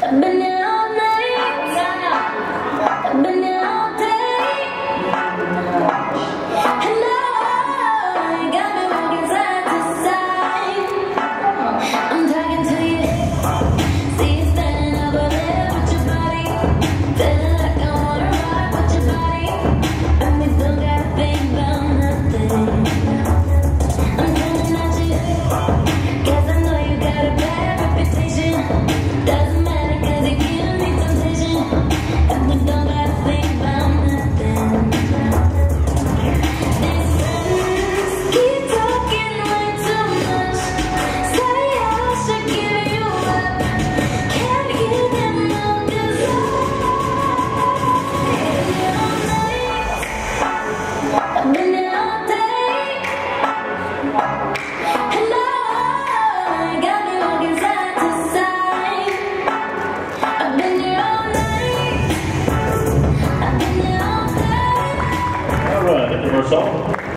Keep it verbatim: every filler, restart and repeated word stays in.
I've been here all night. I've been here all day. And now you got me walking side to side. I'm talking to you. See you standing over there with your body. Feeling like I wanna rock with your body. And we don't gotta think about nothing. I'm coming at you, 'cause I know you got a bad reputation. Doesn't matter 'cause you give me temptation. And we don't gotta think about nothing. These friends keep talking way too much. Say I should give you up. Can't give them no desire. I've been here all day. And now you got me walking side to side. I've been here all night. I've been here all day. All right, Mister Marcel.